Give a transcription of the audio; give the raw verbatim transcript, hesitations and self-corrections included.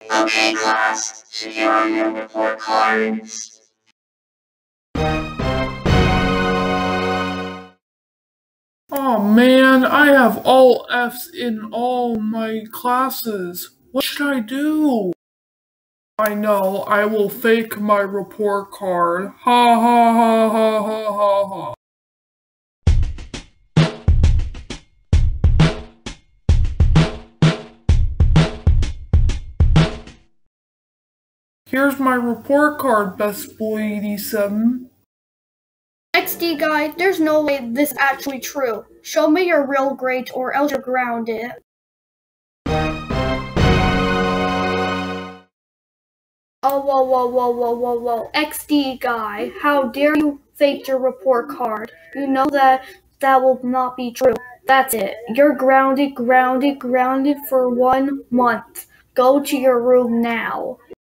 Okay, class, so here are your report cards. Oh man, I have all F's in all my classes. What should I do? I know, I will fake my report card. Ha ha ha ha ha ha ha. Here's my report card, Best Boy eighty-seven. X D guy, there's no way this is actually true. Show me your real grade or else you're grounded. Oh, whoa, whoa, whoa, whoa, whoa, whoa. X D guy, how dare you fake your report card? You know that that will not be true. That's it. You're grounded, grounded, grounded for one month. Go to your room now.